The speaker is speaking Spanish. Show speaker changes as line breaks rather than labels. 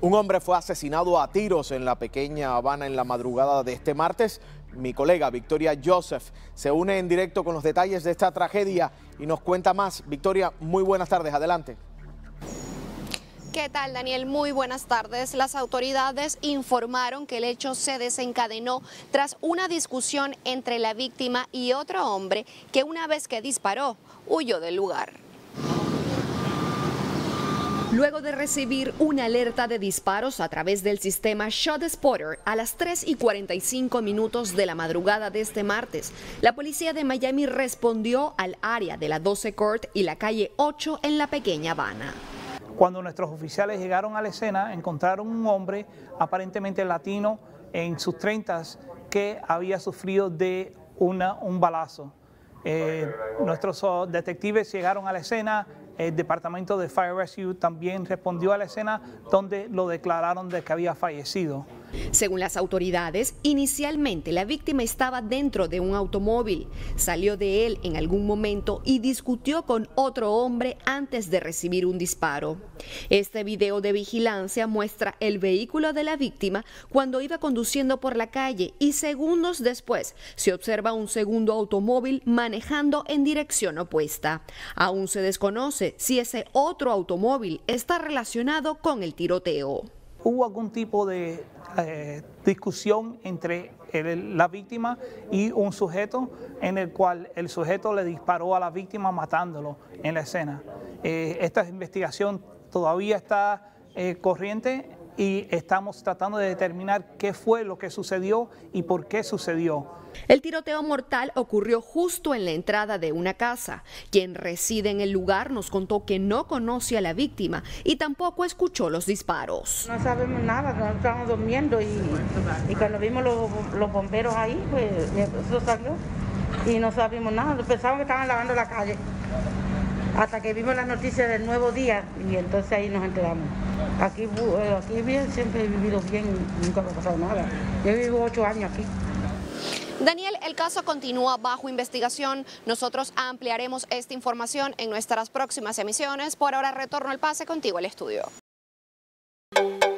Un hombre fue asesinado a tiros en la pequeña Habana en la madrugada de este martes. Mi colega Victoria Joseph se une en directo con los detalles de esta tragedia y nos cuenta más. Victoria, muy buenas tardes, adelante.
¿Qué tal, Daniel? Muy buenas tardes. Las autoridades informaron que el hecho se desencadenó tras una discusión entre la víctima y otro hombre que una vez que disparó, huyó del lugar. Luego de recibir una alerta de disparos a través del sistema ShotSpotter a las 3:45 minutos de la madrugada de este martes, la policía de Miami respondió al área de la 12 Court y la calle 8 en la pequeña Habana.
Cuando nuestros oficiales llegaron a la escena, encontraron un hombre aparentemente latino en sus 30s que había sufrido de un balazo. Nuestros detectives llegaron a la escena. El departamento de Fire Rescue también respondió a la escena, donde lo declararon de que había fallecido.
Según las autoridades, inicialmente la víctima estaba dentro de un automóvil, salió de él en algún momento y discutió con otro hombre antes de recibir un disparo. Este video de vigilancia muestra el vehículo de la víctima cuando iba conduciendo por la calle y segundos después se observa un segundo automóvil manejando en dirección opuesta. Aún se desconoce si ese otro automóvil está relacionado con el tiroteo.
¿Hubo algún tipo de discusión entre la víctima y un sujeto en el cual el sujeto le disparó a la víctima matándolo en la escena? Esta investigación todavía está corriente y estamos tratando de determinar qué fue lo que sucedió y por qué sucedió.
El tiroteo mortal ocurrió justo en la entrada de una casa. Quien reside en el lugar nos contó que no conoce a la víctima y tampoco escuchó los disparos.
No sabemos nada, no estábamos durmiendo y cuando vimos los bomberos ahí, pues mi esposo salió y no sabíamos nada, pensábamos que estaban lavando la calle. Hasta que vimos las noticias del Nuevo Día y entonces ahí nos enteramos. Aquí bien, siempre he vivido bien, nunca me ha pasado nada. Yo vivo 8 años aquí.
Daniel, el caso continúa bajo investigación. Nosotros ampliaremos esta información en nuestras próximas emisiones. Por ahora retorno al pase contigo al estudio.